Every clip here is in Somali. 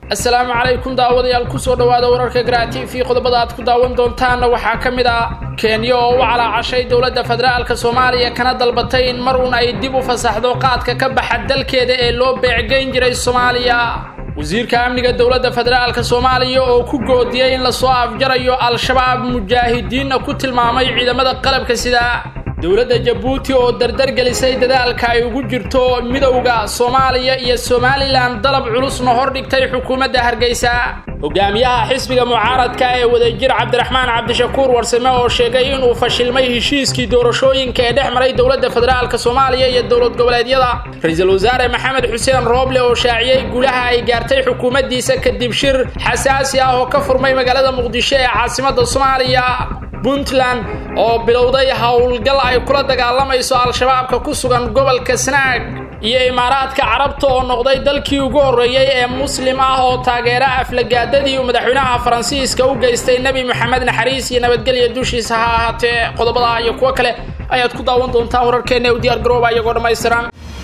السلام عليكم داوديال كسو دواada wararka Calaacashay fi qodobada aad ku daawan doontaan waxa kamid ah Kenya oo Calaacashay dawladda federaalka Soomaaliya kana dalbatay in mar uun ay dib u fasaxdo qaadka ka baxa dalkeeda ee loo beecgeyn jiray Soomaaliya wasiirka amniga dawladda federaalka Soomaaliya oo ku goodiyay in la soo afjarayo al-shabaab mujaahidiin ku tilmaamay ciidamada qalabka sida dawladda Djibouti oo dardar gelisay dadaalka ay ugu jirto midowga Soomaaliya iyo Somaliland dalab culus no hor dhigtay xukuumadda Hargeysa hogaamiyaha xisbiga mucaaradka ee wadajir Cabdiraxmaan Cabdishakuur warsame oo sheegay inuu fashilmay heshiiskii doorashooyinka ee dhexmaray dawladda federaalka Soomaaliya iyo dawlad goboleedyada ra'iisul wasaare Maxamed Xuseen Roble oo shaaciyay guulaha ay gaartay xukuumaddiisa kadib shir xasaasi ah oo ka furmay magaalada Muqdisho ee caasimadda Soomaaliya Puntland oo bilowday hawlgal ay kula dagaalamayso al-shabaabka ku sugan gobolka Sanaag iyo Imaradka Carabta oo noqday dalkii ugu horeeyay ee muslim ah oo taageera aflagaadadii madaxweynaha Faransiiska u geystay Nabi Maxamed naxariis iyo nabadgelyo dushiisa ha ahaatee qodobada iyo kuwa kale ayaad ku daawan doontaan wararkeena u diyaar garooba iyagoo dhameystiran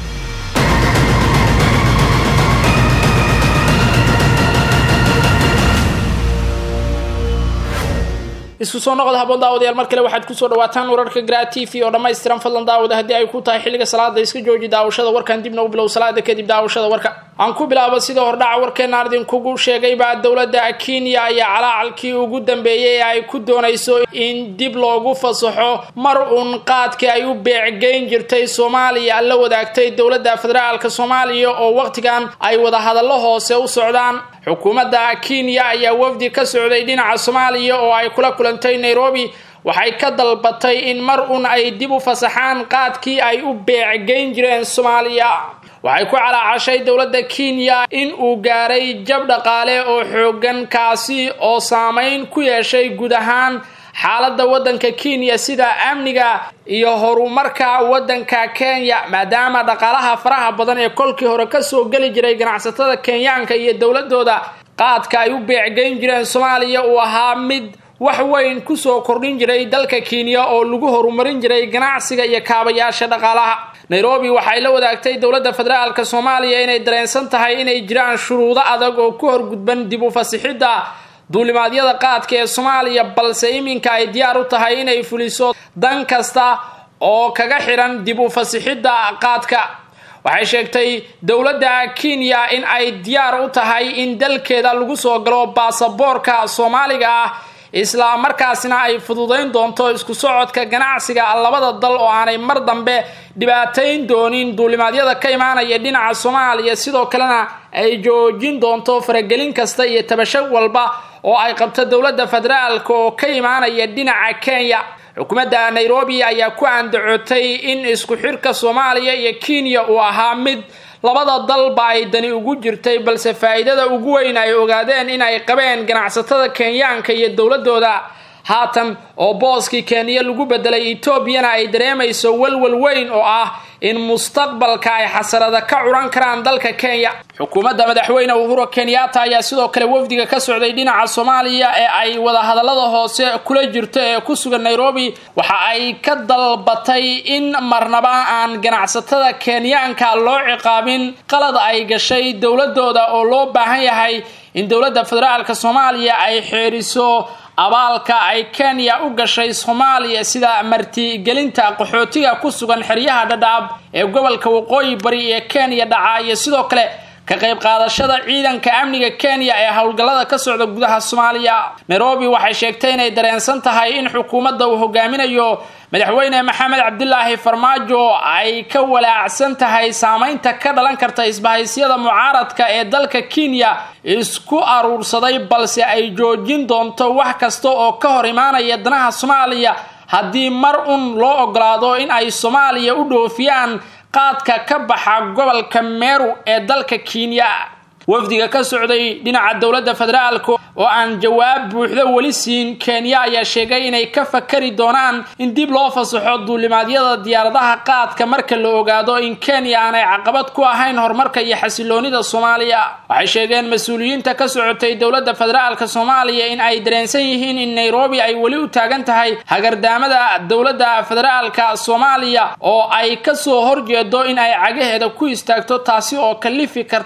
isku soo noqod habon daawadayaal mar kale waxaad ku soo dhawaataan wararka Calaacashay oo dhameystiran fadlan daawada hadii ay ku tahay xilliga salaada iska jooji daawashada warkan dibna u bilow salaada kadib daawashada warka aan ku bilaabo sida hordhaca warkeena ardin kugu sheegay baa dawladda Kenya ayaa calaacalkii ugu dambeeyay ay ku doonayso in dib loogu fasaxo mar uun qaadkii ay u beecgeyn jirtay Soomaaliya la wadaagtay dawladda federaalka Soomaaliya oo waqtigan ay wada hadallo hoose u socdaan xukuumadda Kenya ayaa wafdi ka socday dhinaca Soomaaliya oo ay kula kulantay Nairobi waxay ka dalbatay in mar uun ay dib u fasaxaan qaadkii ay u beecgeyn jireen Soomaaliya waxay ku Calaacashay dawladda Kenya in uu gaaray jab dhaqaale oo xoogan kaasi oo saameyn ku yeeshay guud ahaan xaaladda wadanka Kenya sida amniga iyo horumarka wadanka Kenya maadaama dhaqaalaha faraha badan ee kolkii hore ka soo gali jiray ganacsatada Kenyaanka iyo dawladooda qaadka ay u beecgeyn jireen Soomaaliya oo ahaa mid wax weyn ku soo kordhin jiray dalka Kenya oo lagu horumarin jiray ganacsiga iyo kaabayaasha dhaqaalaha Nairobi waxay la wadaagtay dawladda federaalka Soomaaliya inay dareensan tahay inay jiraan shuruudo adag oo ku horgudban dib u fasaxidda duulimaadyada qaadka ee Soomaaliya balse iminka ay diyaar u tahay inay fuliso dan kasta oo kaga xiran dib u fasaxidda qaadka waxay sheegtay dawladda Kenya in ay diyaar u tahay in dalkeeda lagu soo galo baasaboorka Soomaaliga isla markaasina ay fududeyn doonto isku socodka ganacsiga labada dal oo aanay mar dambe dhibaateyn doonin duulimaadyada ka imaanaya dhinaca Soomaaliya sidoo kalena ay joojin doonto faragelin kasta iyo tabasho walba oo ay qabto dawladda federaalka oo ka imaanaya dhinaca Kenya xukuumadda Nairobi ayaa ku andacotay in isku xirka Soomaaliya iyo Kenya uu ahaa mid labada dalba ay dani ugu jirtay balse faa'iidada ugu weyn ay ogaadeen in ay qabeen ganacsatada Kenyaanka iyo dawladooda haatan oo booskii Kenya lagu bedelay Ethiopia ay dareemayso walwal weyn oo ah in mustaqbalka ay xasarada ka curan karaan dalka Kenya xukuumadda madaxweyne Uhuru Kenyatta ayaa sidoo kale wafdiga ka socday dhinaca Soomaaliya ee ay wada hadallada hoose kula jirto ee ku sugan Nairobi waxa ay ka dalbatay in marnaba aan ganacsatada Kenyaanka loo ciqaabin qalad ay gashay dawladooda oo loo baahan yahay in dawladda federaalka Soomaaliya ay xeeriso abaalka ay Kenya u gashay Soomaaliya sida marti gelinta qaxootiga ku sugan xeryaha Dadaab ee gobolka waqooyi bari ee Kenya dhacay sidoo kale ka qayb qaadashada ciidanka amniga Kenya ee hawlgallada ka socda gudaha Soomaaliya Nairobi waxay sheegtay inay dareensan tahay in xukuumadda uu hogaaminayo madaxweyne Maxamed Cabdilaahi Farmaajo ay ka walaacsan tahay saameynta ka dhalan karta isbahaysiga mucaaradka ee dalka Kenya isku aruursaday balse ay joojin doonto wax kasta oo ka hor imaanaya danaha Soomaaliya haddii mar uun loo ogolaado in ay Soomaaliya u dhoofiyaan qaadka ka baxa gobolka Meru ee dalka Kenya wafdiga ka socday dhinaca dawladda federaalka oo aan jawaab buuxda wali siin Kenya ayaa sheegay inay ka fakari doonaan in dib loo fasaxo duulimaadyada diyaaradaha qaadka marka la ogaado in Kenya aanay caqabad ku ahayn horumarka iyo xasiloonida Soomaaliya waxay sheegeen mas'uuliyiinta ka socotay dawladda federaalka Soomaaliya in ay dareensan yihiin in Nairobi ay wali u taagan tahay hagardaamada dawladda federaalka Soomaaliya oo ay ka soo horjeedo in ay cagaheeda ku istaagto taasi oo kalifi karta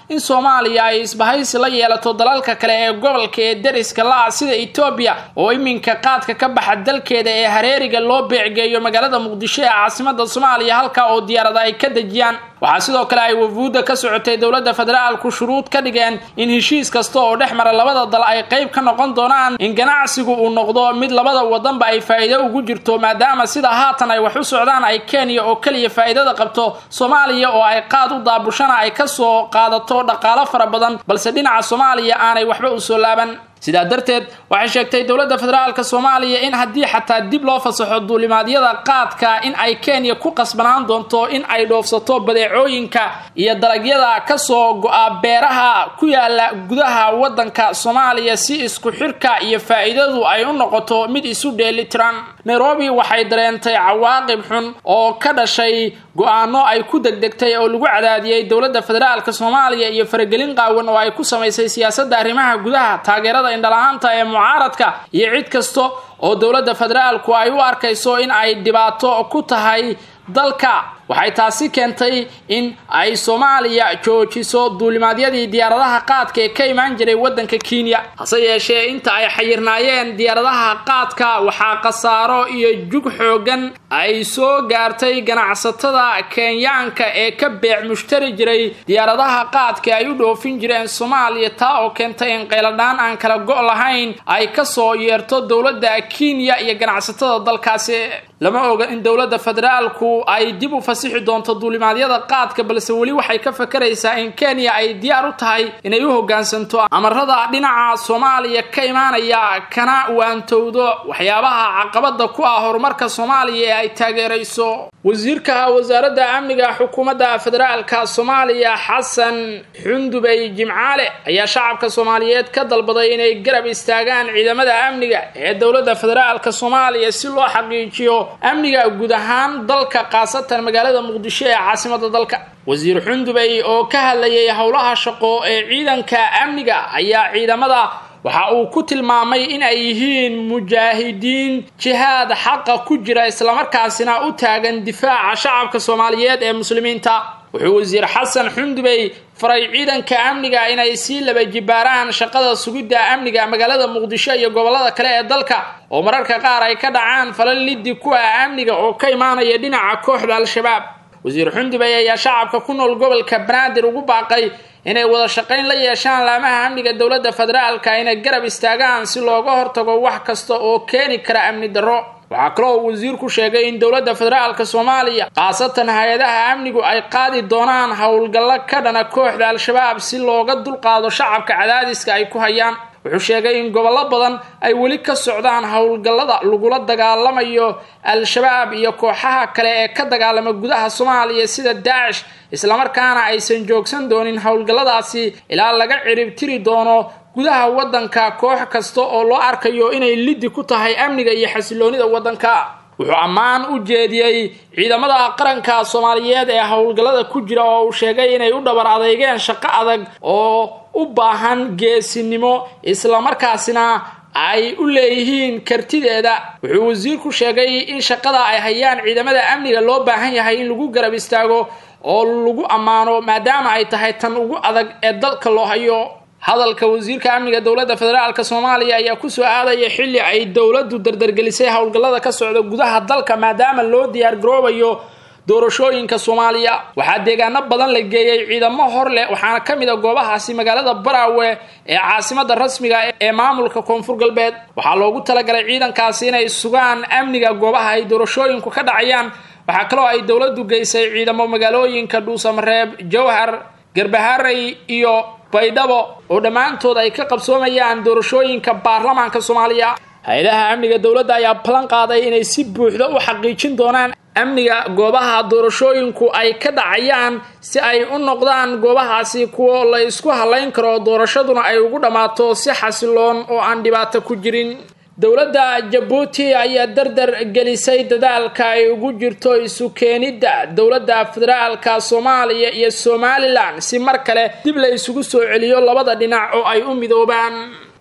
in Soomaaliya ay isbahaysi la yeelato dalalka kale ee gobolka ee dariska la sida Ethiopia oo iminka qaadka ka baxa dalkeeda ee hareeriga loo beecgeeyo magaalada Muqdisho ee caasimadda Soomaaliya halka oo diyaarada ay ka dajiyaan waxa sidoo kale ay wafuudda ka socotay dawladda federaalku shuruud ka dhigeen in heshiis kasta oo dhexmara labada dal ay qayb ka noqon doonaan in ganacsigu uu noqdo mid labada wadanba ay faa'iido ugu jirto maadaama sida haatan ay wax u socdaan ay Kenya oo kaliya faa'iidada qabto Soomaaliya oo ay qaad u daabushana ay ka soo qaadato dhaqaale fara badan balse dhinaca Soomaaliya aanay waxba u soo laaban sidaa darteed waxay sheegtay dawladda federaalka Soomaaliya in haddii xataa dib loo fasaxo duulimaadyada qaadka in ay Kenya ku qasbanaan doonto in ay dhoofsato badeecooyinka iyo dalagyada ka soo go'a beeraha ku yaala gudaha wadanka Soomaaliya si isku xirka iyo faa'iidadu ay u noqoto mid isu dheelitiran Nairobi waxay dareentay cawaaqib xun oo ka dhashay go'aano ay ku degdegtay oo lagu cadaadiyay dawladda federaalka Soomaaliya iyo faragelin qaawan oo ay ku sameysay siyaasadda arrimaha gudaha taageerada indhalaanta ee mucaaradka iyo cid kasto oo dawladda federaalku ay u arkayso in ay dhibaato ku tahay dalka waxay taasi keentay in ay Soomaaliya joojiso duulimaadyadii diyaaradaha qaadka ee ka imaan jiray wadanka Kenya hase yeeshee inta ay xayirnaayeen diyaaradaha qaadka waxa qasaaro iyo jug xoogan ay soo gaartay ganacsatada Kenyaanka ee ka beec mushtari jiray diyaaradaha qaadka ay u dhoofin jireen Soomaaliya taa oo keentay in qayladaan aan kala go' lahayn ay ka soo yeerto dawladda Kenya iyo ganacsatada dalkaasi lama oga in dawladda federaalku ay dib u fasixi doonto duulimaadyada qaadka balse wali waxay ka fakaraysaa in Kenya ay diyaar u tahay inay u hoggaansanto amarada dhinaca Soomaaliya ka imaanaya kana waantowdo waxyaabaha caqabada ku ah horumarka Soomaaliya ee ay taageerayso wasiirka wasaaradda amniga xukuumadda federaalka Soomaaliya Xasan Xundubay Jimcaale ayaa shacabka Soomaaliyeed ka dalbaday inay garab istaagaan ciidamada amniga ee dawladda federaalka Soomaaliya si loo xaqiijiyo amniga guud ahaan dalka qaasatan magaalada Muqdisho ee caasimadda dalka wasiir Xundubay oo ka hadlayay howlaha shaqo ee ciidanka amniga ayaa ciidamada waxa uu ku tilmaamay in ay yihiin mujaahidiin jihaad xaq ku jira isla markaasina u taagan difaaca shacabka Soomaaliyeed ee muslimiinta wuxuu wasiir Xasan Xundubay faray ciidanka amniga inay si laba jibaaraan shaqada sugidda amniga magaalada Muqdisho iyo gobolada kale ee dalka oo mararka qaar ay ka dhacaan falal liddi ku ah amniga oo ka imaanaya dhinaca kooxda al-shabaab wasiir Xundubay ayaa shacabka ku nool gobolka Banaadir ugu baaqay inay wada shaqayn la yeeshaan laamaha amniga dawladda federaalka inay garab istaagaan si looga hortago wax kasta oo keeni kara amni darro waxa kale oo wasiirku sheegay in dawladda federaalka Soomaaliya qaasatan hay'adaha amnigu ay qaadi doonaan howlgallo ka dhana kooxda al-shabaab si looga dulqaado shacabka cadaadiska ay ku hayaan wuxuu sheegay in gobollo badan ay wali ka socdaan howlgallada lagula dagaalamayo al-shabaab iyo kooxaha kale ee ka dagaalama gudaha Soomaaliya sida Daesh isla markaana aysan joogsan doonin howlgalladaasi ilaa laga cirib tiri doono gudaha wadanka koox kasta oo loo arkayo inay liddi ku tahay amniga iyo xasiloonida wadanka wuxuu ammaan u jeediyay ciidamada qaranka Soomaaliyeed ee howlgallada ku jira oo uu sheegay inay u dhabar adeegeen shaqo adag oo u baahan geesinimo isla markaasina ay u leeyihiin kartideeda wuxuu wasiirku sheegay in shaqada ay hayaan ciidamada amniga loo baahan yahay in lagu garab istaago oo lagu amaano maadaama ay tahay tan ugu adag ee dalka loo hayo hadalka wasiirka amniga dawladda federaalka Soomaaliya ayaa ku soo aadaya xilli ay dawladdu dardargelisay howlgallada ka socda gudaha dalka maadaama loo diyaar garoobayo doorashooyinka Soomaaliya waxa deegaano badan la geeyay ciidamo hor leh waxaana kamid ah goobahaasi magaalada Baraawe ee caasimadda rasmiga ee maamulka Koonfur Galbeed waxa loogu talagalay ciidankaasi inay sugaan amniga goobaha ay doorashooyinku ka dhacayaan waxa kale oo ay dawladdu geysay ciidamo magaalooyinka Dhuusamareeb Jowhar Garbaharey iyo baydhabo oo dhamaantood ay ka qabsoomayaan doorashooyinka baarlamaanka Soomaaliya hay'adaha amniga dawladda ayaa plan qaaday inay si buuxda u xaqiijin doonaan amniga goobaha doorashooyinku ay ka dhacayaan si ay u noqdaan goobahaasi kuwa la isku halayn karo doorashaduna ay ugu dhamaato si xasiloon oo aan dhibaato ku jirin dawladda Djibouti ayaa dardar gelisay dadaalka ay ugu jirto isu keenida dawladda federaalka Soomaaliya iyo Somaliland si mar kale dib la isugu soo celiyo labada dhinac oo ay u midoobaan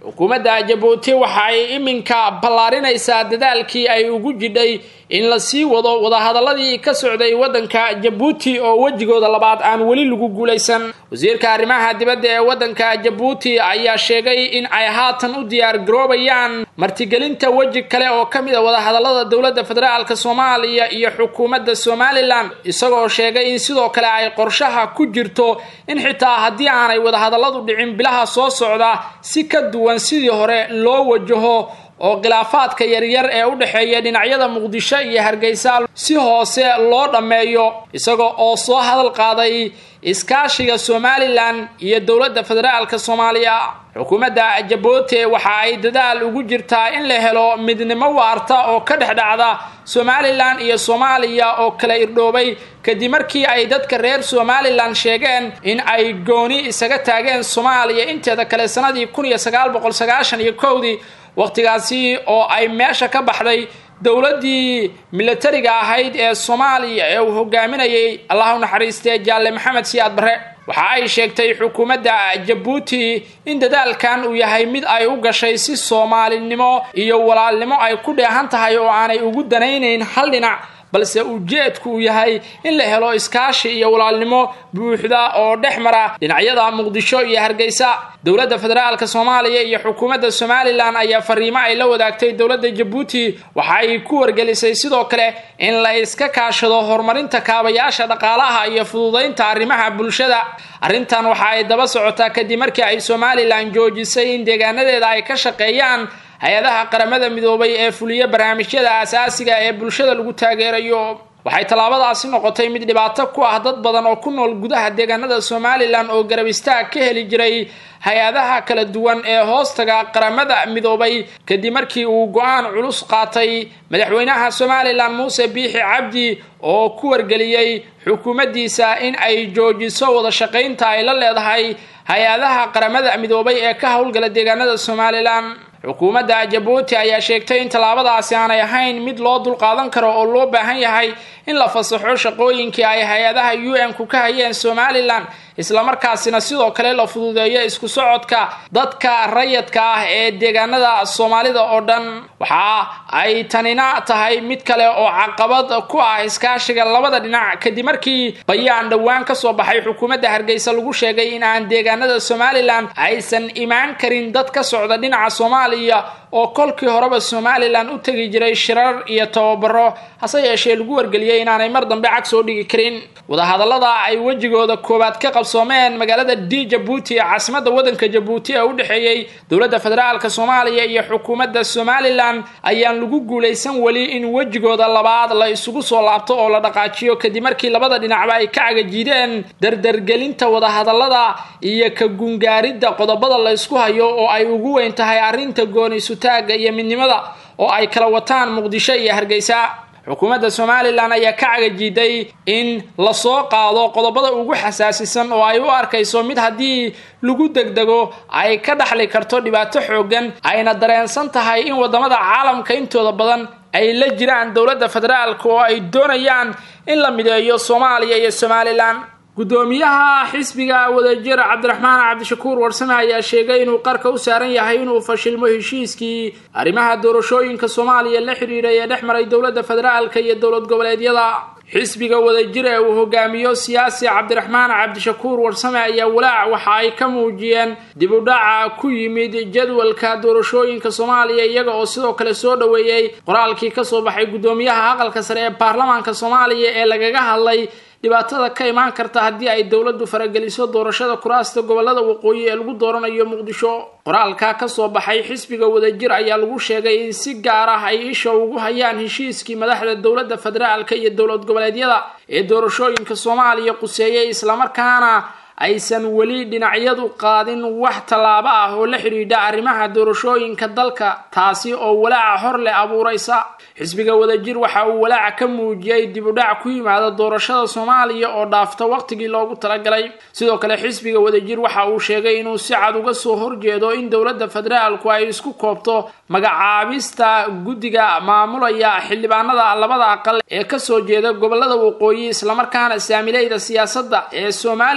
xukuumadda Jabuuti waxa ay iminka ballaarinaysaa dadaalkii ay ugu jidhay in la sii wado wadahadaladii ka socday wadanka Jabuuti oo wajigooda labaad aan wali lagu guuleysan wasiirka arrimaha dibadda ee wadanka Jabuuti ayaa sheegay in ay haatan u diyaar garoobayaan martigelinta waji kale oo kamid ah wadahadalada dawladda federaalka Soomaaliya iyo xukuumadda Somaliland isagoo sheegay in sidoo kale ay qorshaha ku jirto in xitaa haddii aanay wadahadaladu dhicin bilaha soo socda si ka duwan sidii hore loo wajaho oo khilaafaadka yaryar ee u dhaxeeya dhinacyada Muqdisho iyo Hargeysa si hoose loo dhameeyo isagoo oo soo hadal qaaday iskaashiga Somaliland iyo dawladda federaalka Soomaaliya xukuumadda Jabuuti waxa ay dadaal ugu jirtaa in la helo midnimo waarta oo ka dhexdhacda Somaliland iyo Soomaaliya oo kala irdhoobay kadib markii ay dadka reer Somaliland sheegeen in ay gooni isaga taageen Soomaaliya inteeda kale sanadii 1991 waqtigaasi oo ay meesha ka baxday dawladii militariga ahayd ee Soomaaliya ee uu hogaaminayay Allahu naxariistay Jaalle Maxamed Siyaad Barre waxa ay sheegtay xukuumadda Jabuuti in dadaalkan uu yahay mid ay u gashay si Soomaalinimo iyo walaalnimo ay ku dheehan tahay oo aanay ugu danaynayn hal dhinac balse ujeedku yahay in la helo iskaashi iyo walaalnimo buuxda oo dhexmara dhinacyada Muqdisho iyo Hargeysa dawladda federaalka Soomaaliya iyo xukuumadda Somaliland ayaa fariimo ay la wadaagtay dawladda Jabuuti waxa ay ku wargelisay sidoo kale in la iska kaashado horumarinta kaabayaasha dhaqaalaha iyo fududeynta arrimaha bulshada arrintan waxa ay daba socotaa kadib markii ay Somaliland joojisay in deegaanadeeda ay ka shaqeeyaan hay'adaha qaramada midoobay ee fuliya barnaamijyada asaasiga ee bulshada lagu taageerayo waxay talaabadaasi noqotay mid dhibaato ku ah dad badan oo ku nool gudaha deegaanada Somaliland oo garab istaag ka heli jiray hay'adaha kala duwan ee hoostaga qaramada midoobay kadib markii uu go'aan culus qaatay madaxweynaha Somaliland Muuse Biixi Cabdi oo ku wargeliyay xukuumaddiisa in ay joojiso wada shaqaynta ay la leedahay hay'adaha qaramada midoobay ee ka howlgala deegaanada Somaliland xukuumadda Jabuuti ayaa sheegtay in talaabadaasi aanay ahayn mid loo dul qaadan karo oo loo baahan yahay in la fasaxo shaqooyinkii ay hay'adaha UN ku ka hayeen Somaliland isla markaasina sidoo kale la fududeeyo isku socodka dadka rayidka ah ee deegaanada Soomaalida oo dhan waxa ay tanina tahay mid kale oo caqabad ku ah iskaashiga labada dhinac kadib markii bayaan dhawaan ka soo baxay xukuumadda Hargeysa lagu sheegay in aan deegaanada Somaliland aysan imaan karin dad ka socda dhinaca Soomaaliya oo kolkii horeba Somaliland u tagi jiray shirar iyo tababaro hase yeeshee lagu wargeliyay inaanay mar dambe cag soo dhigi karin wadahadalada ay wajigooda koobaad ka qabsoomeen magaalada Jabuuti caasimadda wadanka Jabuuti ee u dhaxeeyay dawladda federaalka Soomaaliya iyo xukuumadda Somaliland ayaan lagu guuleysan wali in wajigooda labaad la isugu soo laabto oo la dhaqaajiyo kadib markii labada dhinacba ay ka cagajiideen dardargelinta wadahadalada iyo ka gungaaridda qodobada la isku hayo oo ay ugu weyn tahay arrinta goonisu taaga iyo midnimada oo ay kala wataan Muqdisho iyo Hargeysa xukuumadda Somaliland ayaa ka cagajiiday in la soo qaado qodobada ugu xasaasisan oo ay u arkayso mid hadii lagu degdego ay ka dhaxli karto dhibaato xoogan ayna dareensan tahay in wadamada caalamka intooda badan ay la jiraan dawladda federaalka oo ay doonayaan in la mideeyo Soomaaliya iyo Somaliland gudoomiyaha xisbiga wadajir Cabdiraxmaan Cabdishakuur Warsame ayaa sheegay inuu qarka u saaran yahay inuu fashilmo heshiiskii arrimaha doorashooyinka Soomaaliya la xiriiray ee dhexmaray dawladda federaalka iyo dawlad goboleedyada xisbiga wadajir ee uu hogaamiyo siyaasi Cabdiraxmaan Cabdishakuur Warsame ayaa walaac waxa ay ka muujiyeen dib u dhaca ku yimid jadwalka doorashooyinka Soomaaliya iyaga oo sidoo kale soo dhaweeyay qoraalkii ka soo baxay gudoomiyaha aqalka sare ee baarlamaanka Soomaaliya ee lagaga hadlay dhibaatada ka imaan karta hadii ay dawladdu farageliso doorashada kuraasta gobolada waqooyi ee lagu dooranayo Muqdisho qoraalka ka soo baxay xisbiga wadajir ayaa lagu sheegay in si gaar ah ay isha ugu hayaan heshiiskii madaxda dawladda federaalka iyo dawlad goboleedyada ee doorashooyinka Soomaaliya quseeyay isla markaana aysan wali dhinacyadu qaadin wax talaabo ah oo la xiriira arrimaha doorashooyinka dalka taasi oo walaac hor leh abuuraysa xisbiga wadajir waxa uu walaac ka muujiyay dib u dhac ku yimaada doorashada Soomaaliya oo dhaafta waqtigii loogu talagalay sidoo kale xisbiga wadajir waxa uu sheegay inuu si cad uga soo horjeedo in dawladda federaalku ay isku koobto magacaabista guddiga maamulaya xildhibaanada labada aqal ee ka soo jeeda gobolada waqooyi isla markaana saamilayda siyaasadda ee Somaliland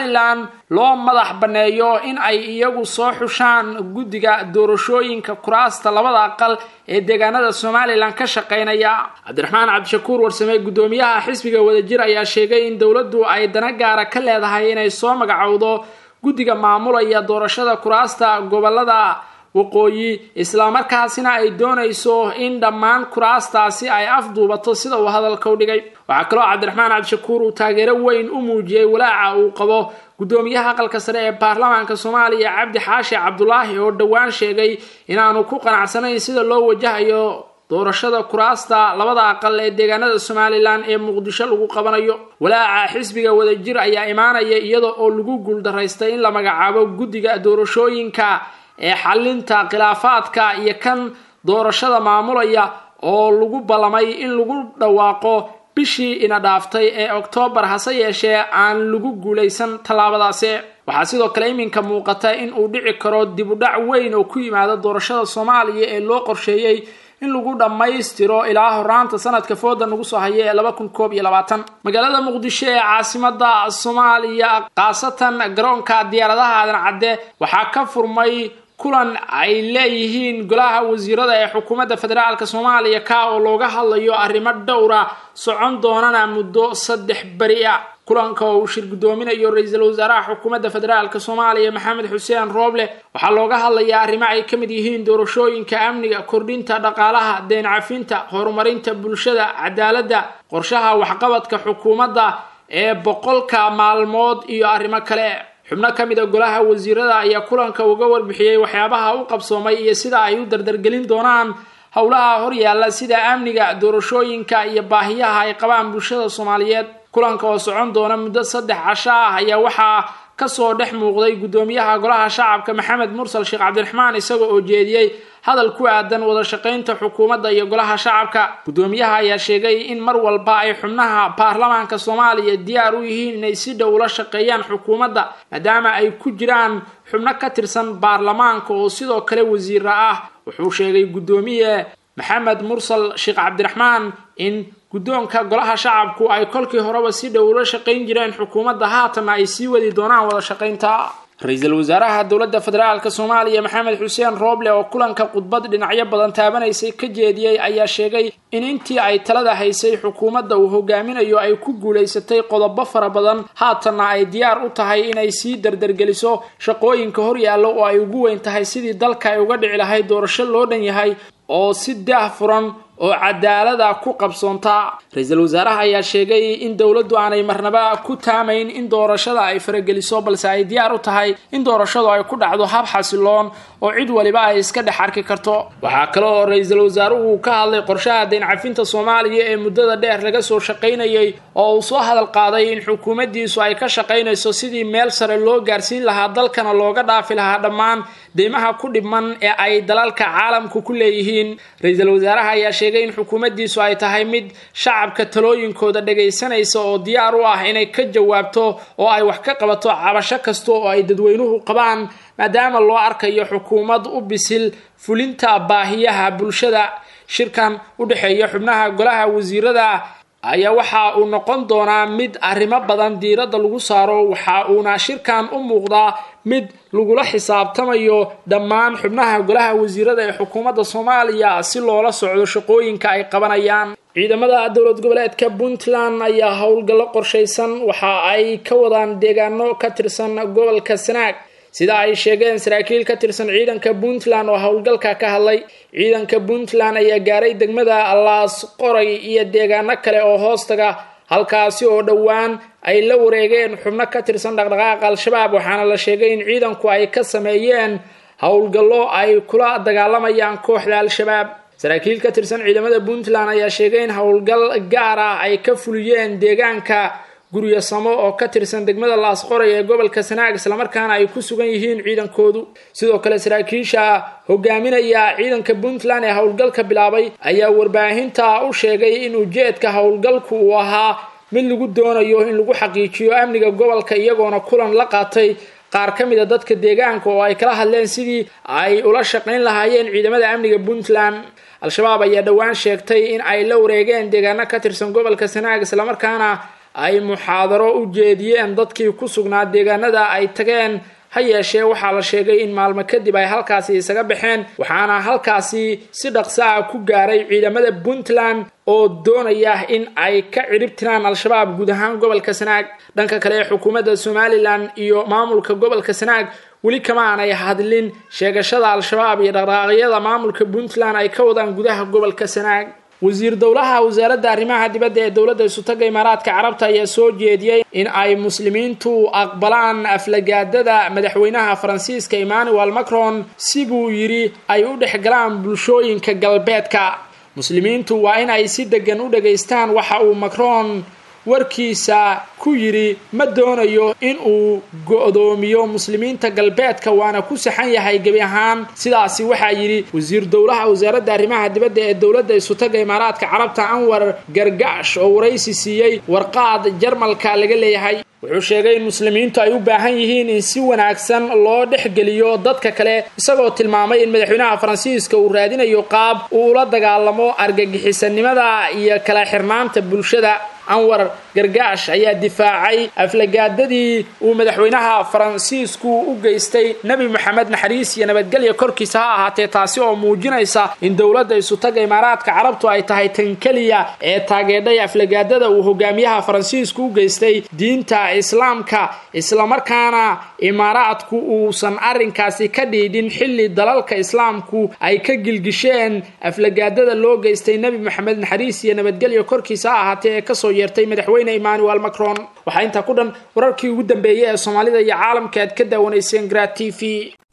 loo madax baneeyo in ay iyagu soo xushaan guddiga doorashooyinka kuraasta labada aqal ee deegaanada Somaliland ka shaqeynaya. Cabdiraxmaan Cabdishakuur Warsame gudoomiyaha xisbiga Wadajir ayaa sheegay in dawladdu ay dana gaar ah ka leedahay inay soo magacowdo guddiga maamulaya doorashada kuraasta gobolada waqooyi isla markaasina ay doonayso in dhammaan kuraastaasi ay afduubato sida uu hadalka u dhigay. waxaa kaloo Cabdiraxmaan Cabdishakuur uu taageero weyn u muujiyay walaaca uu qabo gudoomiyaha aqalka sare ee baarlamaanka Soomaaliya Cabdi Xaashi Cabdullaahi oo dhawaan sheegay inaanu ku qanacsanayn sida loo wajahayo doorashada kuraasta labada aqal ee deegaanada Somaliland ee Muqdisho lagu qabanayo. walaaca xisbiga Wadajir ayaa imaanaya iyadoo oo lagu guuldareystay in la magacaabo guddiga doorashooyinka ee xalinta khilaafaadka iyo kan doorashada maamulaya oo lagu balamay in lagu dhawaaqo bishii ina dhaaftay ee October hase yeeshee aan lagu guuleysan talaabadaasi. waxaa sidoo kale iminka muuqata in uu dhici karo dib u dhac weyn oo ku yimaada doorashada Soomaaliya ee loo qorsheeyay in lagu dhamaystiro ilaa horaanta sanadka fooda nagu soo haya ee 2021. magaalada Muqdisho ee caasimadda Soomaaliya qaasatan garoonka diyaaradaha aadan cadde waxaa ka furmay kulan ay leeyihiin golaha wasiirada ee xukuumadda federaalka Soomaaliya ka oo looga hadlayo arrimo dhowr ah socon doonana muddo 3 bari ah. kulanka uu shir gudoominayo ra'iisul wasaaraha xukuumadda federaalka Soomaaliya Maxamed Xuseen Roble waxaa looga hadlayaa arrimo ay kamid yihiin doorashooyinka, amniga, kordhinta dhaqaalaha, deyn cafinta, horumarinta bulshada, cadaaladda, qorshaha waxqabadka xukuumadda ee 100 maalmood iyo arrimo kale. xubno kamid ah golaha wasiirada ayaa kulanka uga warbixiyay waxyaabaha uu qabsoomay iyo sida ay u dardargelin doonaan howlaha horyaala sida amniga, doorashooyinka iyo baahiyaha ay qabaan bulshada Soomaaliyeed. kulanka oo socon doona muddo 3 casho ah ayaa waxaa kasoo dhex muuqday gudoomiyaha golaha shacabka Maxamed Mursal Sheekh Cabdiraxmaan isagoo oo jeediyay hadal ku aadan wada shaqeynta xukuumadda iyo golaha shacabka. gudoomiyaha ayaa sheegay in mar walba ay xubnaha baarlamaanka Soomaaliya diyaar u yihiin inay si dhow ula shaqeeyaan xukuumadda maadaama ay ku jiraan xubno ka tirsan baarlamaanka oo sidoo kale wasiir ah. wuxuu sheegay gudoomiye Maxamed Mursal Sheekh Cabdiraxmaan in gudoonka golaha shacabku ay kolkii horeba si dhow ula shaqeyn jireen xukuumadda haatan ay sii wadi doonaan wada shaqeynta. ra'iisul wasaaraha dawladda federaalka Soomaaliya Maxamed Xuseen Roble oo kulanka khudbad dhinacyo badan taabanaysay ka jeediyay ayaa sheegay in intii ay talada haysay xukuumadda uu hogaaminayo ay ku guuleysatay qodobo fara badan haatan ay diyaar u tahay inay sii dardargeliso shaqooyinka horyaalo oo ay ugu weyn tahay sidii dalka ay uga dhici lahayd doorasho loo dhan yahay oo si daahfuran oo cadaalada ku qabsoonta. ra'iisul wasaaraha ayaa sheegay in dawladdu aanay marnaba ku taamayn in doorashada ay farageliso balse ay diyaar u tahay in doorashadu ay ku dhacdo hab xasiloon oo cid waliba ay iska dhex arki karto. waxaa kale oo ra'iisul wasaaruhu ka hadlay qorshaha deyn cafinta Soomaaliya ee muddada dheer laga soo shaqeynayay oo uu soo hadal qaaday in xukuumaddiisu ay ka shaqeynayso sidii meel sare loo gaarsiin lahaa dalkana looga dhaafi lahaa dhammaan deymaha ku dhiman ee ay dalalka caalamku ku leeyihiin. ra'iisul wasaaraha ayaa sheegay in xukuumaddiisu ay tahay mid shacabka talooyinkooda dhageysanaysa oo diyaar u ah inay ka jawaabto oo ay wax ka qabato cabasho kasta oo ay dadweynuhu qabaan maadaama loo arkayo xukuumad u bisil fulinta baahiyaha bulshada. shirkan u dhaxeeya xubnaha golaha wasiirada ayaa waxa uu noqon doonaa mid arrimo badan diiradda lagu saaro. waxa uuna shirkan u muuqdaa mid lagula xisaabtamayo dhammaan xubnaha golaha wasiirada ee xukuumadda Soomaaliya si loola socdo shaqooyinka ay qabanayaan. ciidamada dowlad goboleedka Puntland ayaa howlgallo qorsheysan waxa ay ka wadaan deegaano ka tirsan gobolka Sanaag sida ay sheegeen saraakiil ka tirsan ciidanka Puntland oo howlgalka ka hadlay. ciidanka Puntland ayaa gaaray degmada Laas Qoray iyo deegaano kale oo hoostaga halkaasi oo dhawaan ay la wareegeen xubno ka tirsan dhaqdhaqaaqa al-shabaab waxaana la sheegay in ciidanku ay ka sameeyeen howlgallo ay kula dagaalamayaan kooxda al-shabaab. saraakiil ka tirsan ciidamada Puntland ayaa sheegay in howlgal gaar ah ay ka fuliyeen deegaanka guriga Samo oo ka tirsan degmada Laas Qoray ee gobolka Sanaag isla markaana ay ku sugan yihiin ciidankoodu. sidoo kale saraakiisha hogaaminaya ciidanka Puntland ee howlgalka bilaabay ayaa warbaahinta u sheegay in ujeedka howlgalku uu ahaa mid lagu doonayo in lagu xaqiijiyo amniga gobolka iyagoona kulan la qaatay qaar kamid ah dadka deegaanka oo ay kala hadleen sidii ay ula shaqeyn lahaayeen ciidamada amniga Puntland. al-shabaab ayaa dhawaan sheegtay in ay la wareegeen deegaano ka tirsan gobolka Sanaag isla markaana ay muxaadaro u jeediyeen dadkii ku sugnaa deegaanada ay tageen ha yeeshee waxaa la sheegay in maalmo kadib ay halkaasi isaga baxeen waxaana halkaasi si dhaqso ah ku gaaray ciidamada Puntland oo doonaya in ay ka ciribtiraan al-shabaab guud ahaan gobolka Sanaag dhanka kale xukuumadda Somaliland iyo maamulka gobolka Sanaag weli kama aanay hadlin sheegashada al-shabaab iyo dhaqdhaqaaqyada maamulka Puntland ay ka wadaan gudaha gobolka Sanaag wasiir dawlaha wasaaradda arrimaha dibadda ee dawladda Isutaga Imaradka Carabta ayaa soo jeediyay in ay muslimiintu aqbalaan aflagaadada madaxweynaha Faransiiska Emmanuel Macron si buu yiri ay u dhexgalaan bulshooyinka galbeedka muslimiintu waa in ay si degan u dhageystaan waxa uu Macron warkiisa ku yiri ma doonayo in uu go'doomiyo muslimiinta galbeedka waana ku saxan yahay gabi ahaan sidaasi waxa yiri wasiir dawlaha wasaaradda arrimaha dibadda ee dawladda Isutaga Imaradka Carabta Anwar Gargash oo waraysi siiyay warqaad Jarmalka laga leeyahay wuxuu sheegay in muslimiintu ay u baahan yihiin in si wanaagsan loo dhexgeliyo dadka kale isagoo tilmaamay in madaxweynaha Faransiiska uu raadinayo qaab uu la dagaalamo argagixisanimada iyo kala xirnaanta bulshada Anwar Gargash ayaa difaacay aflagaadadii uu madaxweynaha Faransiisku u geystay Nabi Maxamed naxariis iyo nabadgelyo korkiisa ha ahaatee taasi oo muujinaysa in dawladda Isutaga Imaradka Carabtu ay tahay tan kaliya ee taageeray aflagaadada uu hogaamiyaha Faransiisku u geystay diinta Islaamka isla markaana Imaradku uusan arrinkaasi ka dhiidin xilli dalalka Islaamku ay ka gilgisheen aflagaadada loo geystay Nabi Maxamed naxariis iyo nabadgelyo korkiisa ha ahaatee ka soo yeertay madaxweyne Emmanuel Macron waxa inta ku dhan wararkii ugu dambeeyay ee Soomaalida iyo caalamka aad ka daawanayseen Grat TV